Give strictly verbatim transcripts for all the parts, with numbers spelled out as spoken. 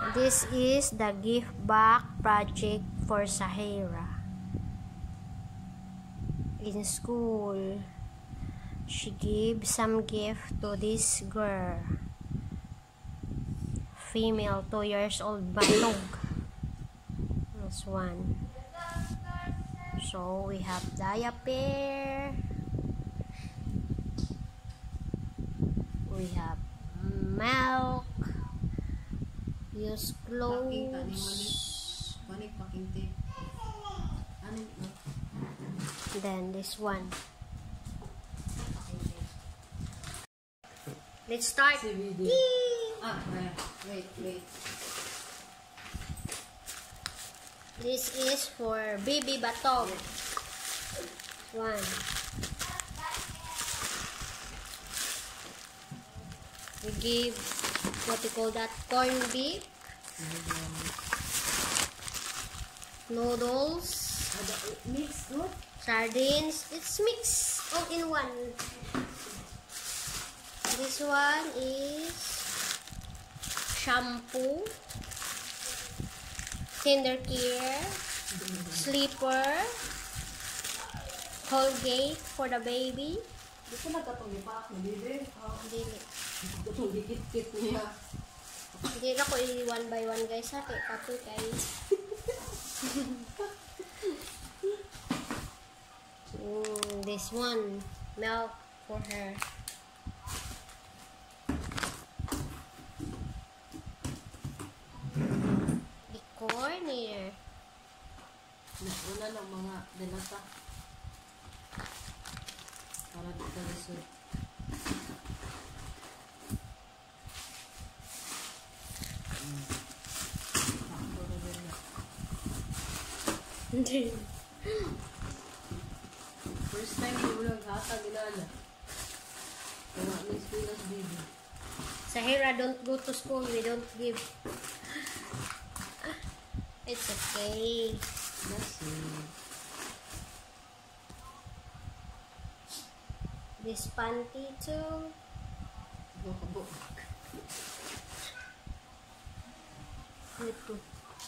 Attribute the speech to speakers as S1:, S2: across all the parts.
S1: This is the gift back project for Zahira. In school, she gave some gift to this girl, female, two years old, Bantug. This one. So we have diaper. We have milk. Use clothes. Then this one. Let's start.
S2: Ah, wait, wait.
S1: This is for baby Bantug. One. We give what you call that, corned beef, noodles,
S2: Mixed good.
S1: sardines. It's mixed all in one. This one is shampoo, tender care, sleeper, Colgate for the baby.
S2: Di ko nagkatong-ipak na bebe.
S1: Dili.
S2: Itong dikit-kit niya.
S1: Hindi na ko i-one by one guys ha. Kaya kapoy kay. mm, this one. Milk for her. The corner.
S2: Wala lang mga delata. Para di ka lisod.
S1: Hindi.
S2: First time di mo lang hatag inala. Kaya may spilas baby.
S1: Zahira, don't go to school. We don't give. It's okay.
S2: That's it.
S1: This panty too.
S2: Bukabuk.
S1: Ito.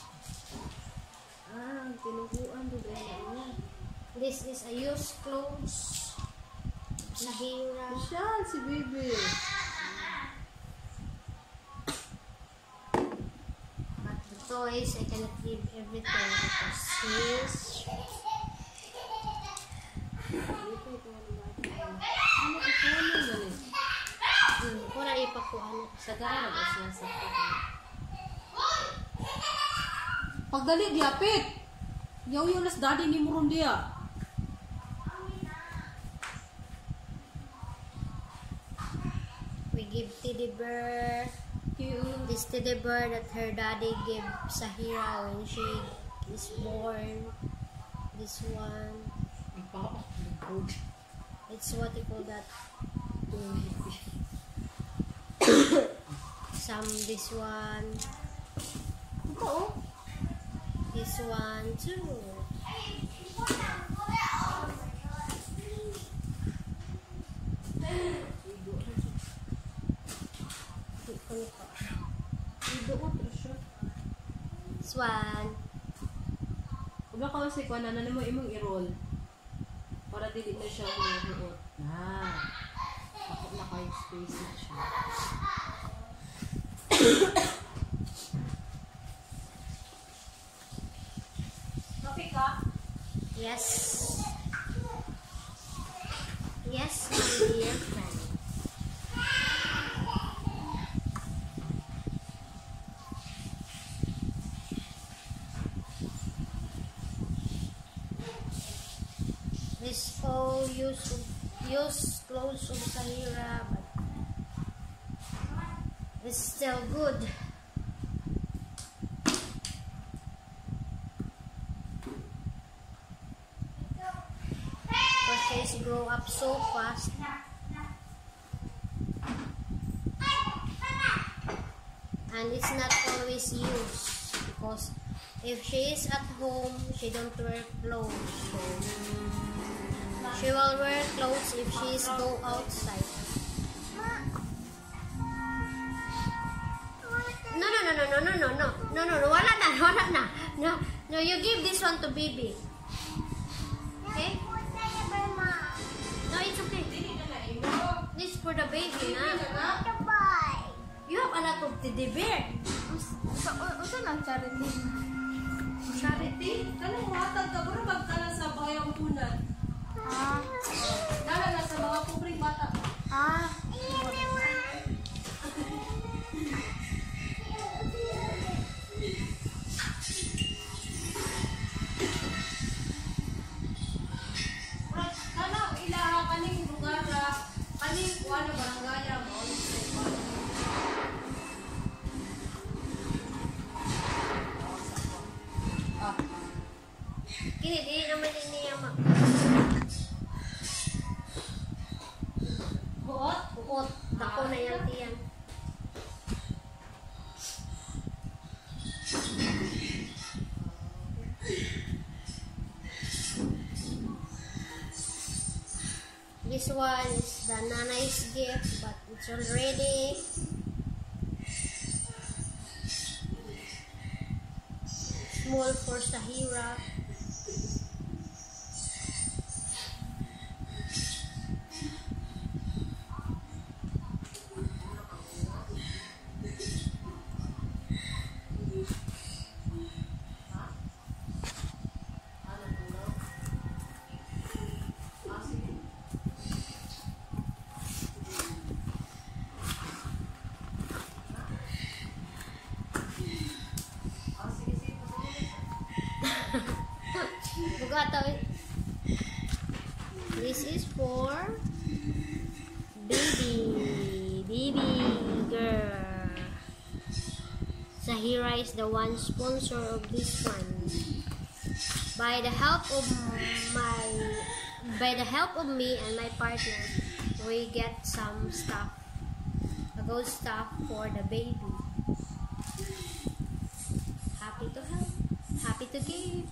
S2: Ah, tinuguan doon niya.
S1: This is a used clothes. Zahira.
S2: Siyan si baby.
S1: But the toys, I cannot give everything because his.
S2: Ano ito ano man eh?
S1: Hmm, kura ipakuhan.
S2: Sagara ba siya sa pagkakas? Pagdali, diapit! Yaw-yaw nas daddy ni Muron dia.
S1: We give teddy bear. This teddy bear that her daddy gave Zahira when she is born. This one. It's what you call that. Some this one.
S2: Ito
S1: This one too. This one.
S2: Huwag ka kasi kung ano mo imong i-roll. Para dili na siya mahuot. Na. Ako na kayo space na siya. Coffee ka?
S1: Yes. Yes, my dear friend. This all use use clothes of Zahira, but it's still good. Because she's grow up so fast. And it's not always used because if she is at home, she don't wear clothes. So she will wear clothes if she is go outside. No, no, no, no, no, no, no, no, no, no, no, wala na, wala na. No, no, you give this one to baby. Okay? No, it's okay. This is for the baby, na. You have a lot of teddy bear.
S3: Usa lang charity.
S2: Charity? Kanang matag ka, bro, magkala sa bayang punan.
S3: Ah.
S2: Dala na sa mga pobreng bata.
S3: Ah.
S2: Kanang ilaha, kaning lugar na, kaning kuha na barangaya, maulit sa iba. Ah.
S1: Kini, di naman din niya ma...
S2: Buot?
S1: Buot. Dako na yan tiyan. This one is the nanay's gift, but it's already small for Zahira. This is for baby, baby girl. Zahira is the one sponsor of this one. By the help of my, by the help of me and my partner, we get some stuff, a good stuff for the baby. Happy to help, happy to give.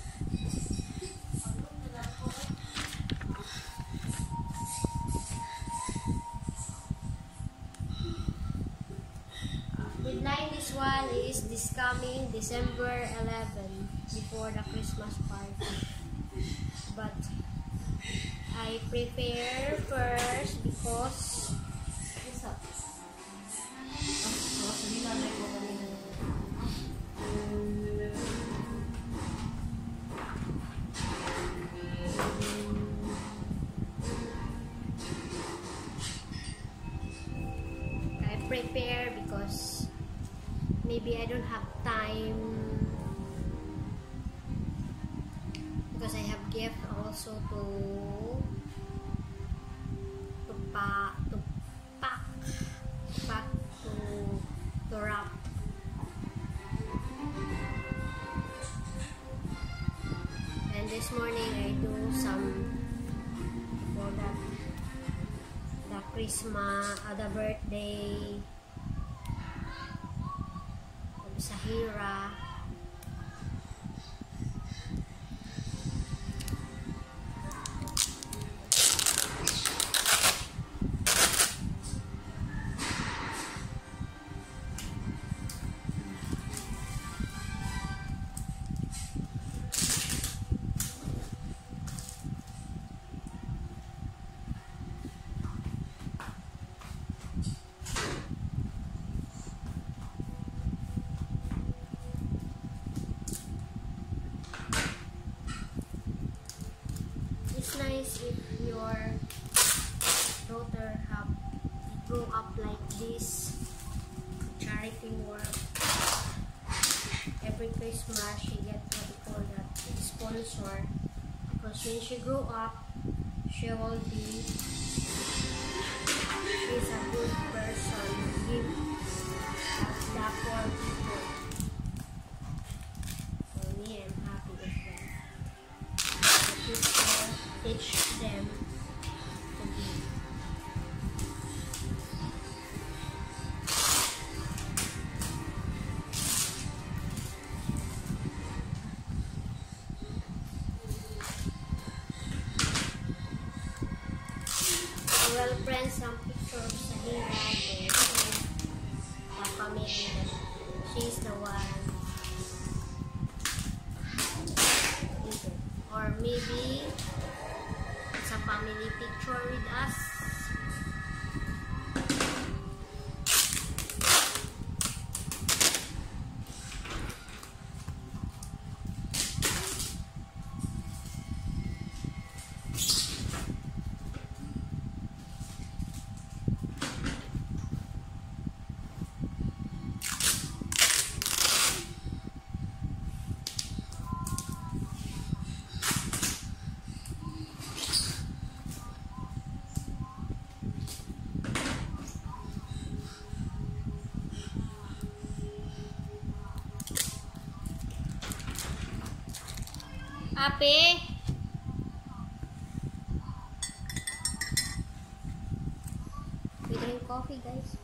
S1: Midnight, this one is this coming December eleventh, before the Christmas party. But I prepare first because I prepare because maybe I don't have time, because I have gift also to to pa to pack pack to to wrap. And this morning I do some for that the Christmas, uh, the birthday of Zahira. It's nice if your daughter have grow up like this, charity work. Every Christmas she get what we call that sponsor, because when she grow up she will be she's a good person, give the poor people. For me, I'm happy with that. The people teach them to give. I will print some pictures of Zahira and the family that she's the one. Or maybe it's a family picture with us. Ape, we drink coffee, guys.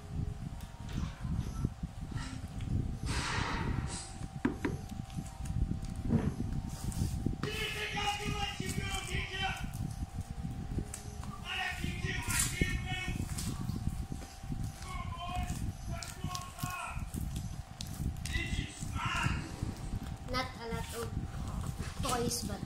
S1: Not a lot of toys, but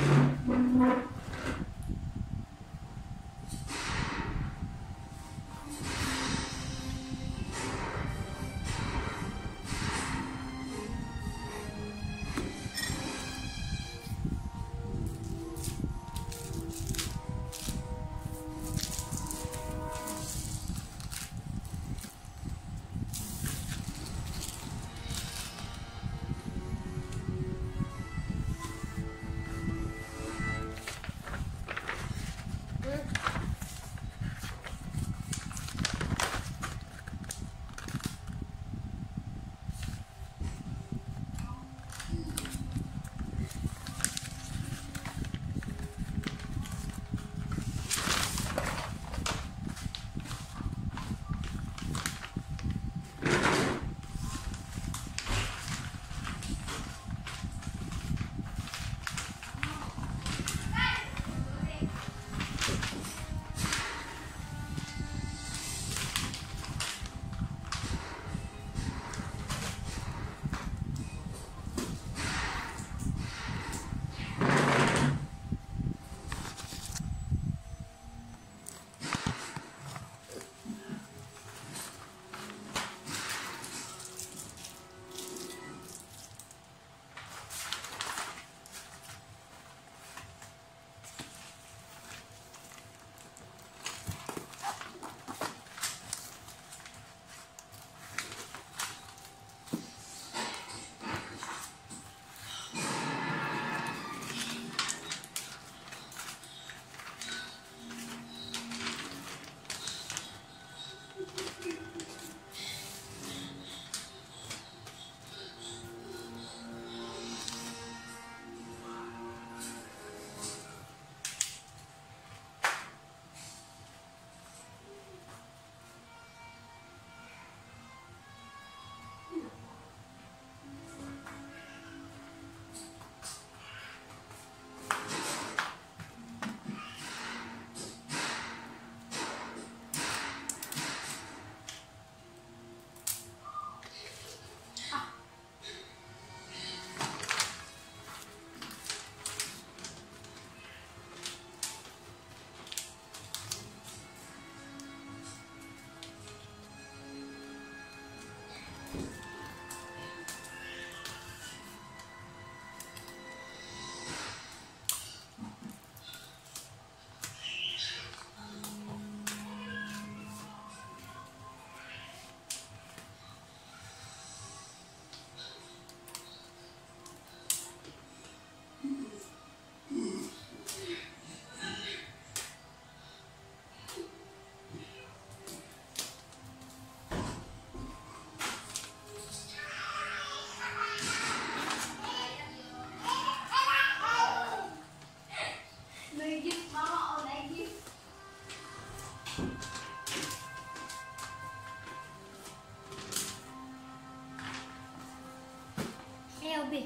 S1: Be.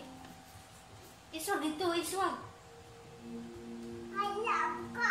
S1: Iswag dito, iswag. Ayam ka.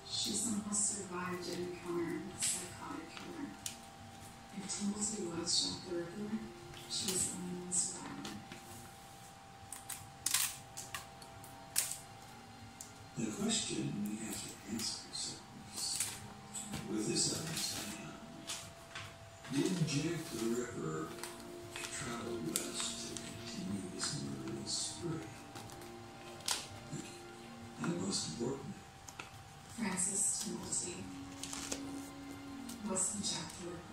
S4: She somehow survived an encounter with a psychotic killer. If Timothy was shot the Ripper, she was the only one surviving.
S5: The question we have to ask ourselves, with this evidence in hand, did Jack the Ripper travel west to continue his murderous spree? And most important,
S4: Francis Timothy wasn't Jack the Ripper.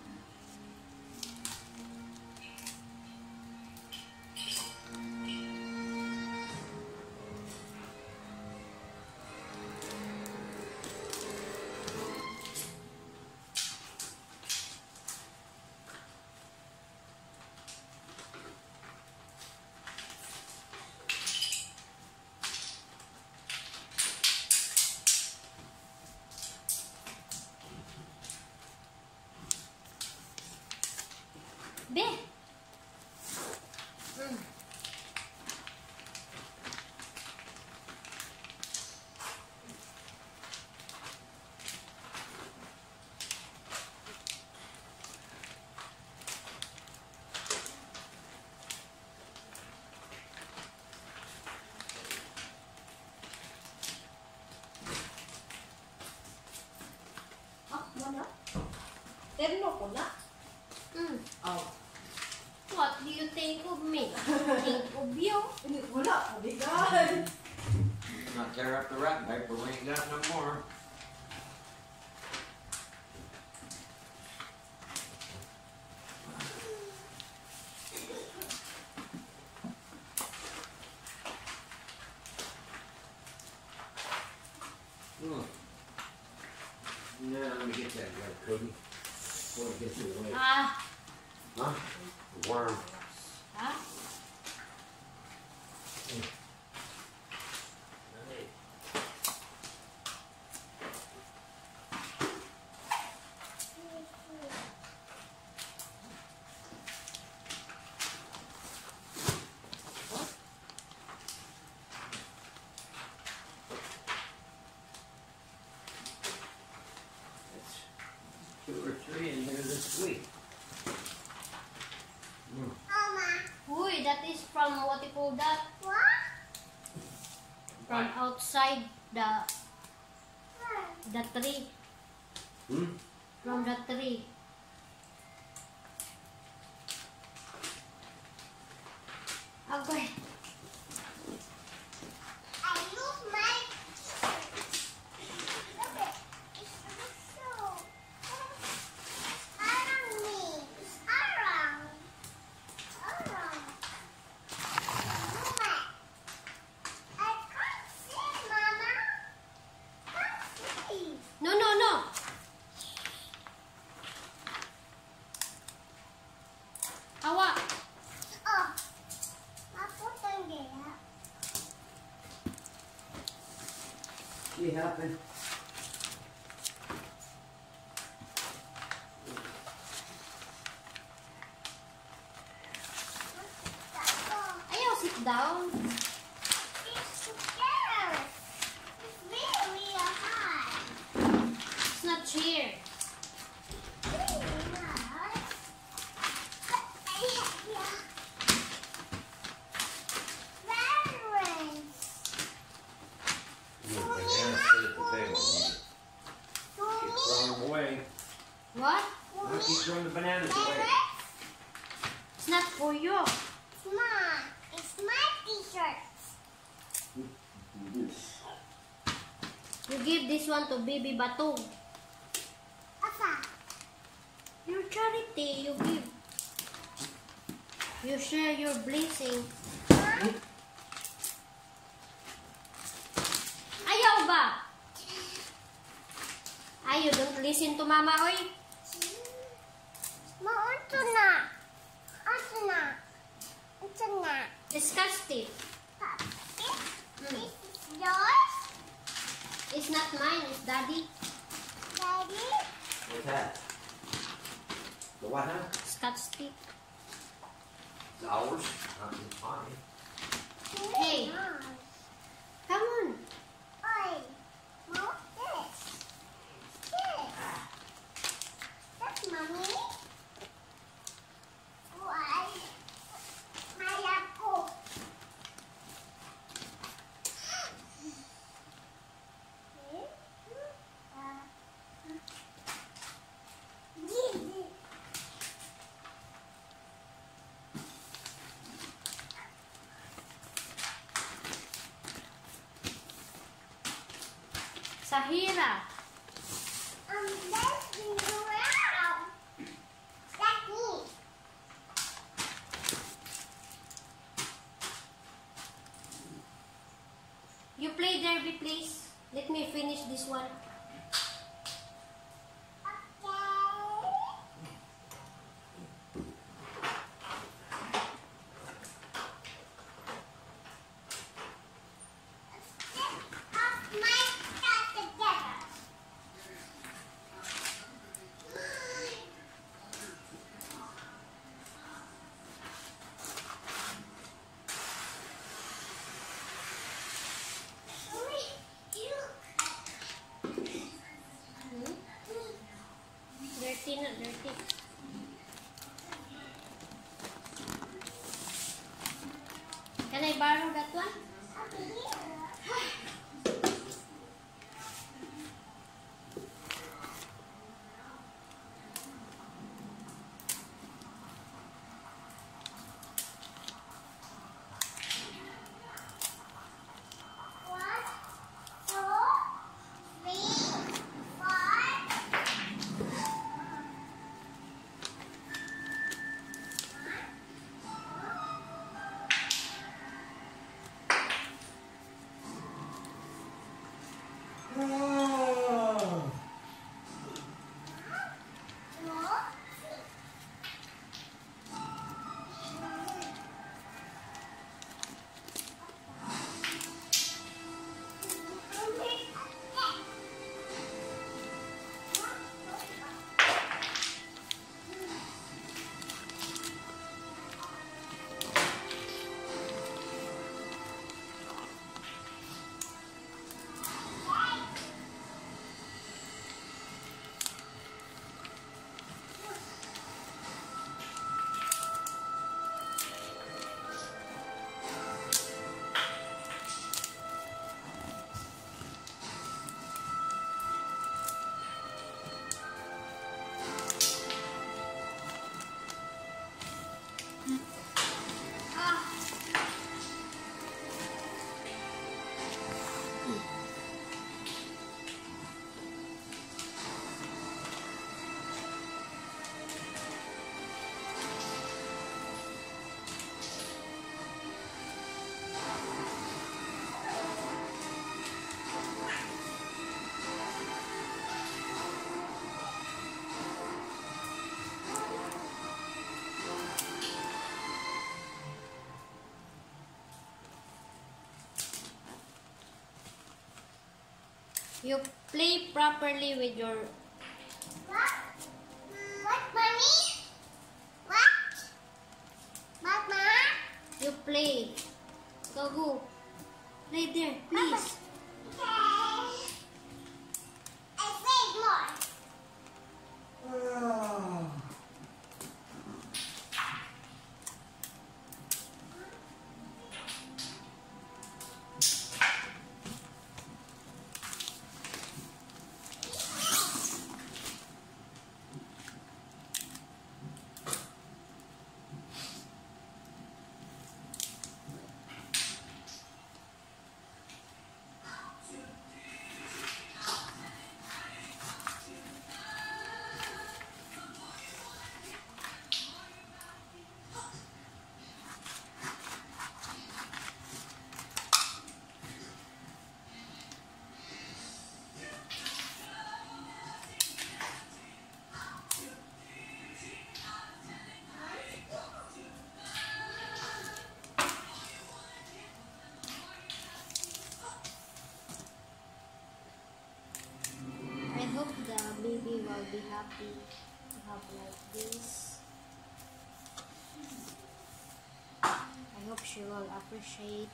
S1: Be. Mm.
S2: Ah, mana? Terno ko na.
S1: Mm.
S2: Oh.
S1: What do you think of me? Think of you?
S2: Ini wala. Kabigan.
S6: Not tear up the wrapping paper, we ain't got no more. Look. Now let me get that right, Cody. Before it gets away.
S1: Ah.
S6: Huh? The worm.
S1: Huh?
S6: Two or three in here this week. Mm.
S1: Uy, that is from what you call that? From outside the the tree.
S6: Hmm?
S1: From the tree. Okay.
S3: I lose my Look it. It's so around me. It's around. Around. Look it. I can't see, Mama. Can't see.
S1: No, no, no. Awa.
S3: Oh. Maputang gaya.
S6: She happened.
S1: Ayaw, sit down.
S3: It's together. It's really, really high.
S1: It's not chair.
S3: Really high. Yeah. Parents.
S6: You know, banana sit at the table. Keep throwing them away.
S1: What?
S6: Why keep throwing the bananas away?
S1: It's not for you.
S3: It's mine. It's my t-shirt.
S1: You give this one to baby Bantug.
S3: Apa?
S1: Your charity, you give. You share your blessing. Ayaw ba? Ay, you don't listen to mama, oy.
S3: Mauto na. Ato na. Ito na.
S1: Disgusting.
S3: This, this is yours,
S1: It's not mine, it's daddy.
S3: Daddy.
S6: What's that? The what, huh?
S1: Scotch stick.
S6: It's ours. Not it's mine.
S1: Hey. Come on.
S3: Oi. What's this?
S1: Zahira.
S3: Um, let's go around. That's me.
S1: You play derby, please. Let me finish this one. Dirty, not dirty. Can I borrow that one? You play properly with your...
S3: What? What, mommy? What? What, ma?
S1: You play. Go, go. Play there, please.
S3: Okay. I played more.
S1: I hope the baby will be happy to have like this. I hope she will appreciate.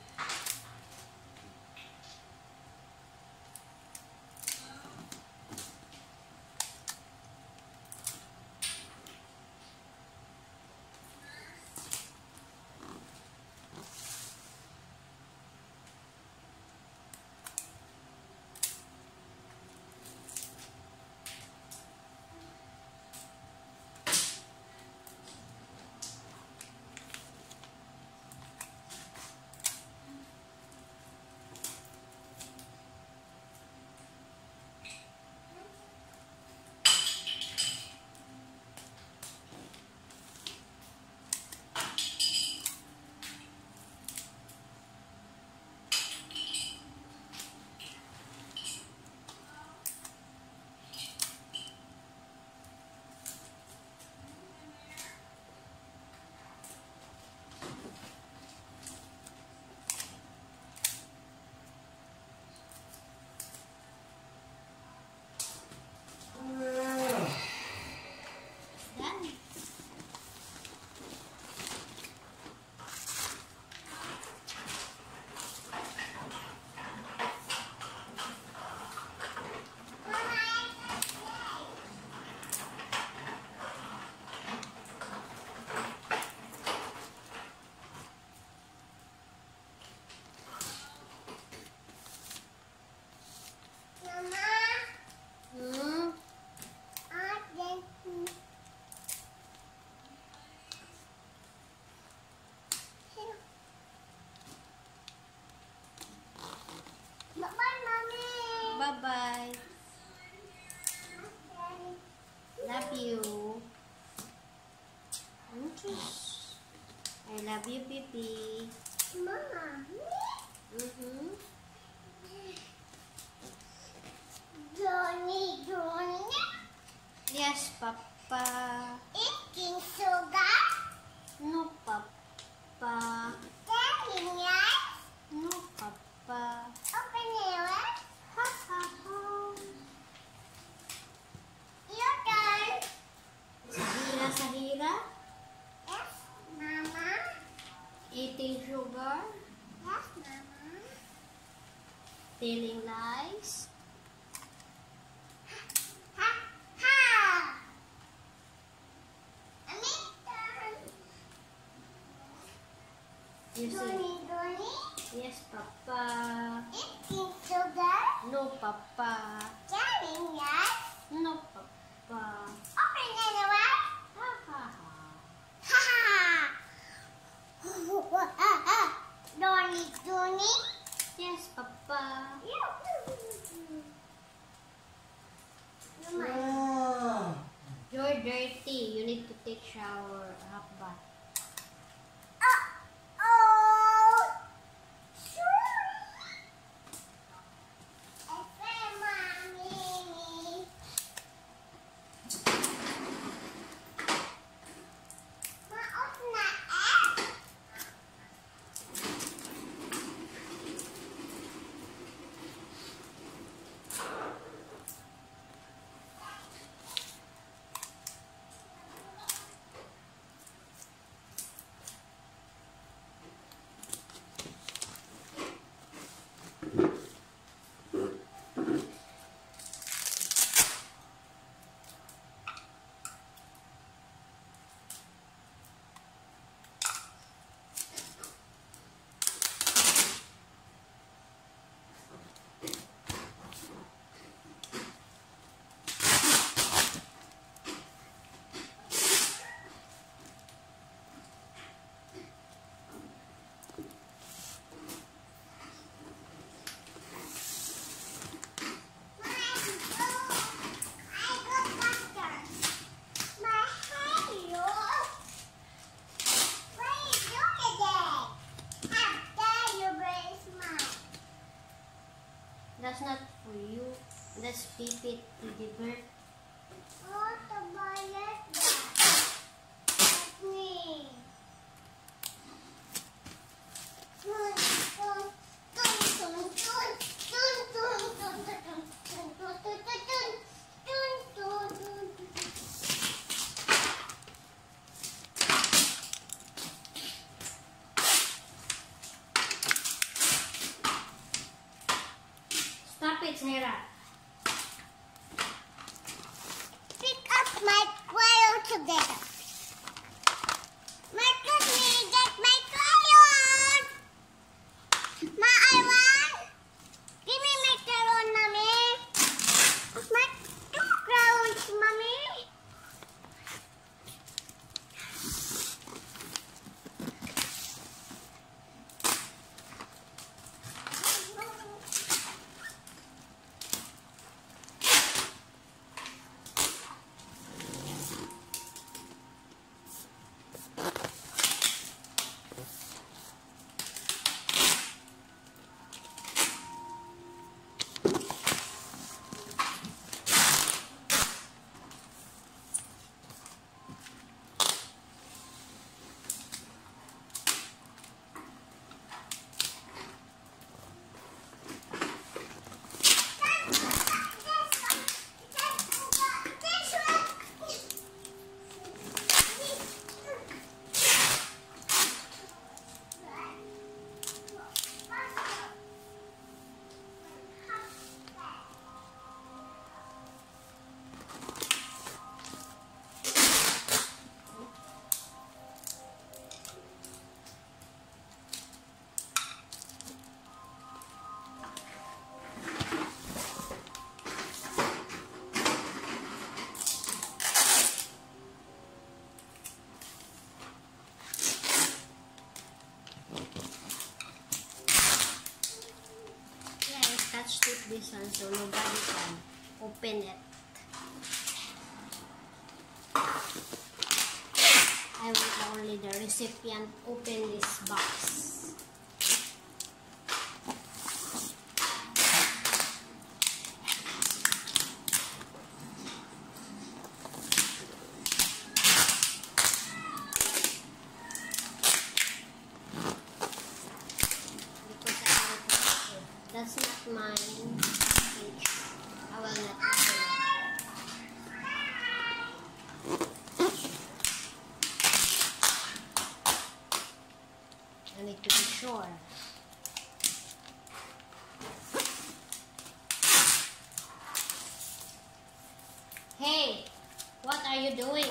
S1: love you. I love you, Pipi.
S3: Mama.
S1: Mm-hmm.
S3: Johnny, Johnny.
S1: Yes, Papa.
S3: Eating sugar.
S1: No, Papa.
S3: Telling yes.
S1: No, Papa.
S3: Open your eyes.
S1: Ha ha ha.
S3: Your turn.
S1: Zahira, Zahira.
S3: Yes, Mama.
S1: Eating sugar.
S3: Yes, Mama.
S1: Telling lies.
S3: Ha, ha. Amig turn.
S1: You say,
S3: Johnny, Johnny.
S1: yes, Papa.
S3: Eating sugar.
S1: No, Papa.
S3: Telling yes.
S1: No, Papa.
S3: Open your eyes.
S1: Ha ha ha.
S3: Ha ha. Johnny, Johnny.
S1: Yes, Papa.
S3: Mama.
S1: You're dirty. You need to take shower. Hot bath.
S3: Uh-oh. Sorry. I fell, Mommy. Maot na eh.
S1: That's not for you. That's Pipi to the bird.
S3: Oh, the violet. That's me. Dun, dun, dun, dun, dun, dun, dun, dun, dun, dun, dun, dun, dun, dun, dun, dun.
S1: Stop it, Zahira.
S3: Pick up my crayon together. Marcus, may I get my crayon? Ma, I want. Give me my crayon, Mommy. My two crayons, Mommy.
S1: Attached to this one so nobody can open it. I want only the recipient open this box. Because I want to picture. That's not mine. I will not open it. I need to be sure. Hey, what are you doing?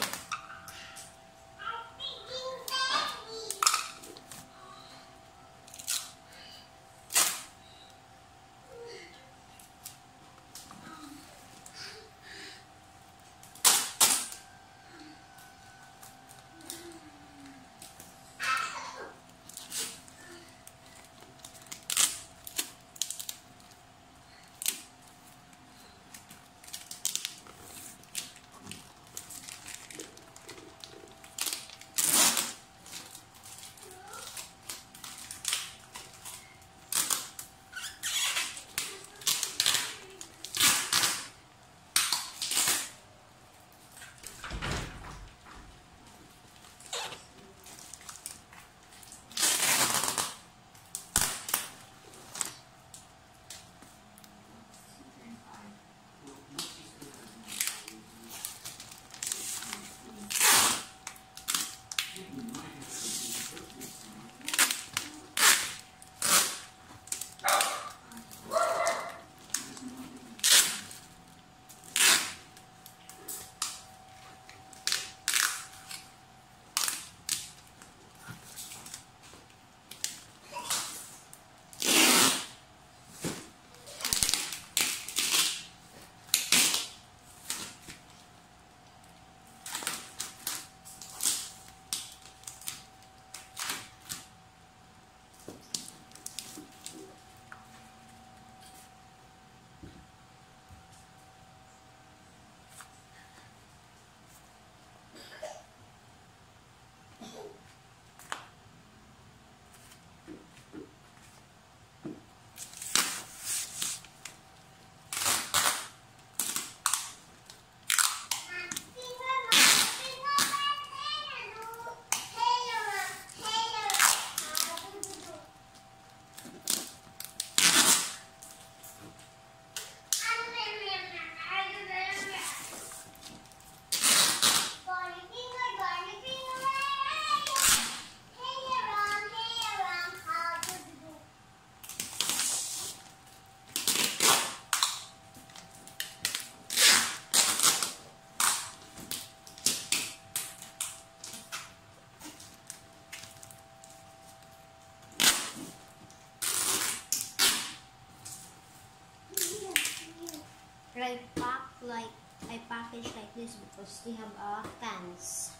S1: I pack like I package like this because they have uh, cans.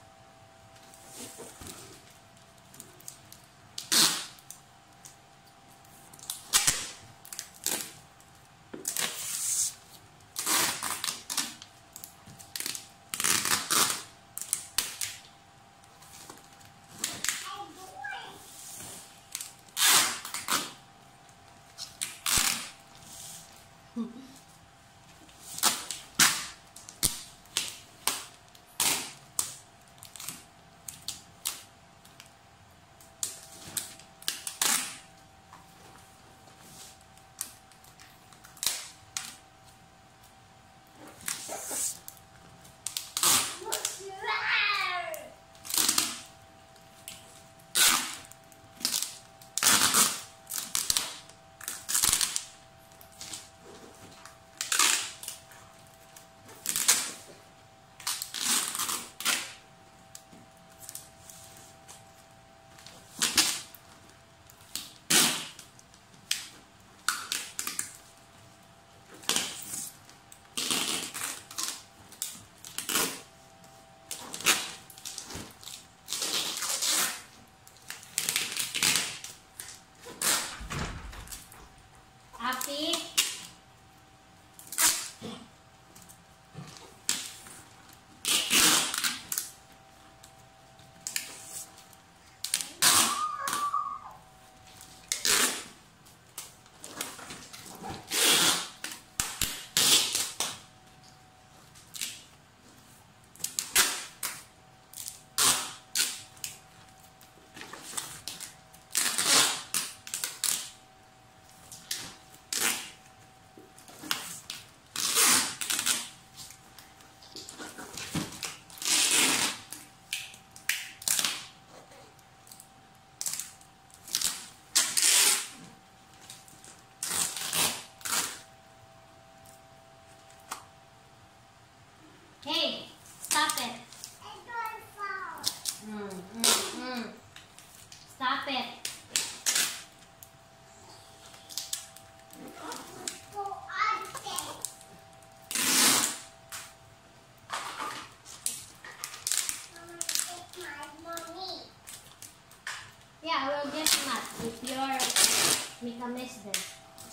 S1: If you are make a mess then.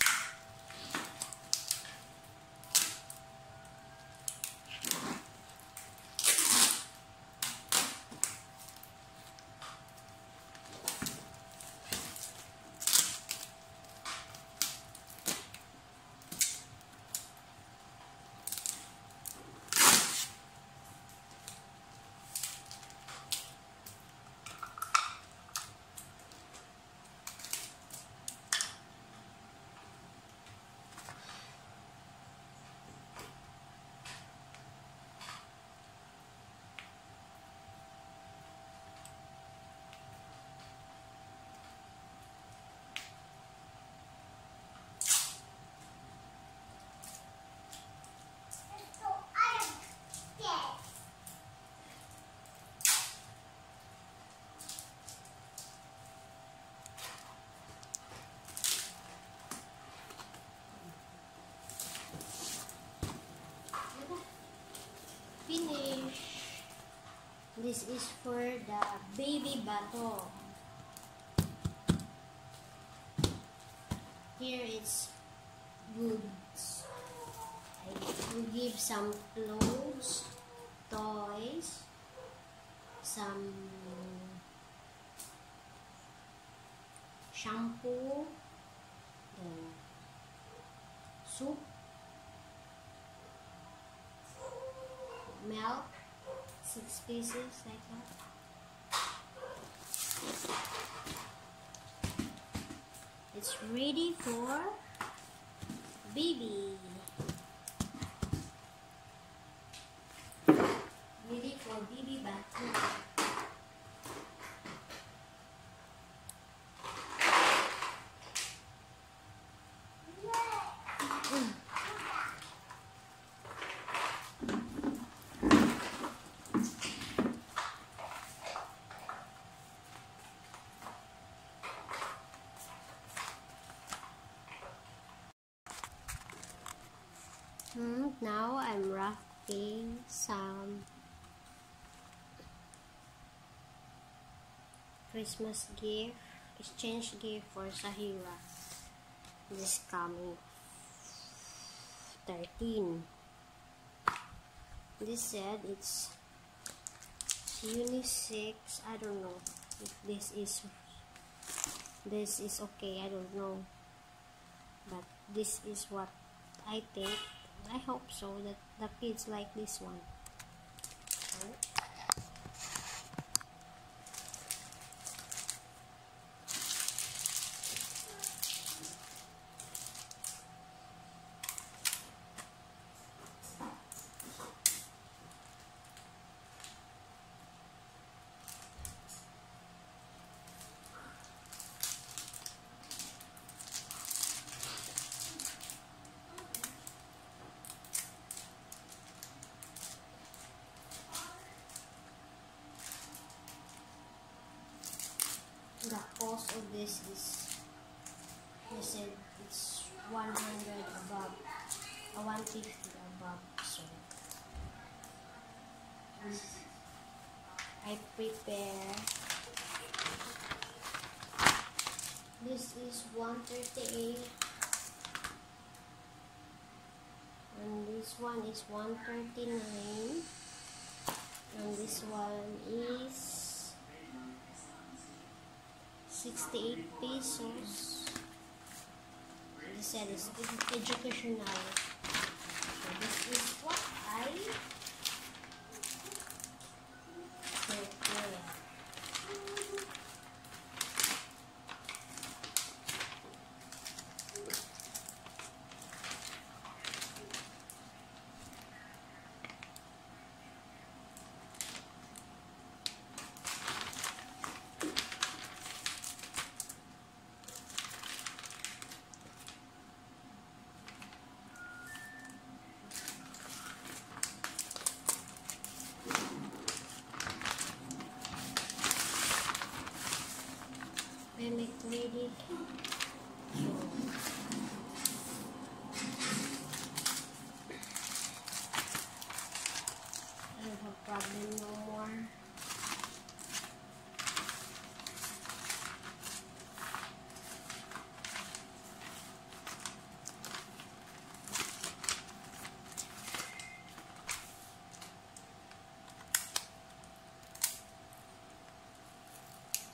S1: Finish. This is for the baby Bantug. Here it's goods. I will give some clothes, toys, some shampoo, then soup, milk, six pieces like that. It's ready for baby. Ready for baby Bantug. Hmm, now I'm wrapping some Christmas gift, exchange gift for Zahira. This coming thirteen. This said it's unisex. I don't know if this is this is okay. I don't know, but this is what I think. I hope so that the kids like this one. So, the cost of this is, they said it's one hundred above, uh, one fifty above, so I prepare. This is one thirty-eight and this one is one thirty-nine and this one is sixty-eight pesos. They said it's educational. So this is what I prepare. I make ready. So I don't have problem no more.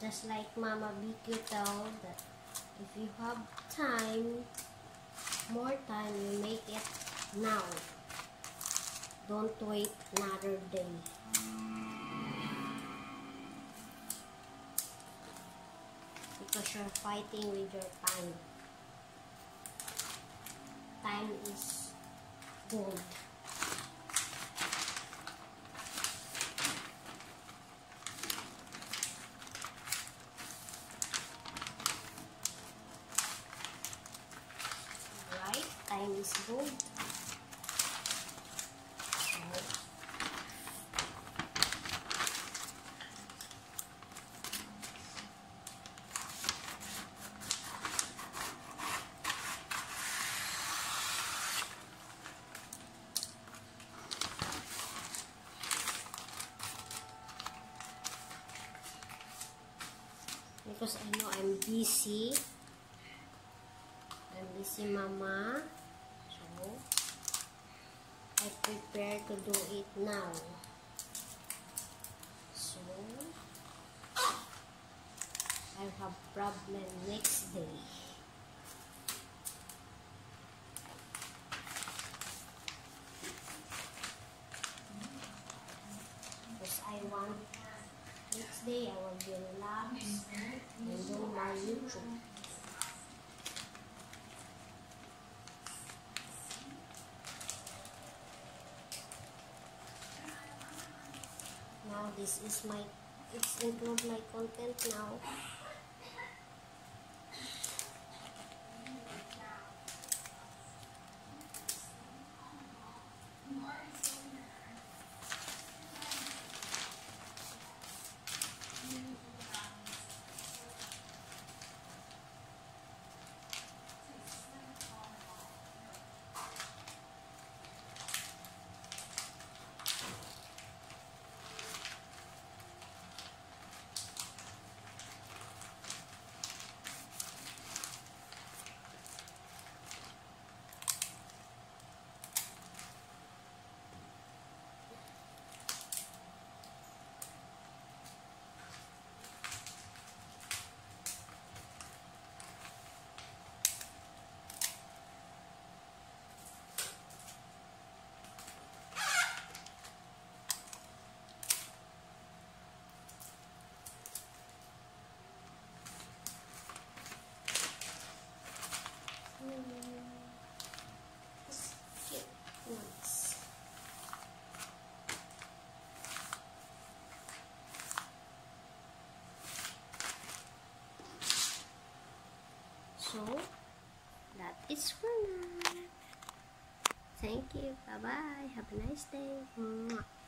S1: Just like Mama Vicky tell that if you have time, more time, you make it now. Don't wait another day. Because you're fighting with your time. Time is gold. Right? Time is gold. Because I know I'm busy. I'm busy, Mama. So, I prepare to do it now. So, I have problem next day. Because I want next day I will be relaxed and do my YouTube. Now this is my, it's include my content now. So, that is for now. Thank you. Bye-bye. Have a nice day. Mwah.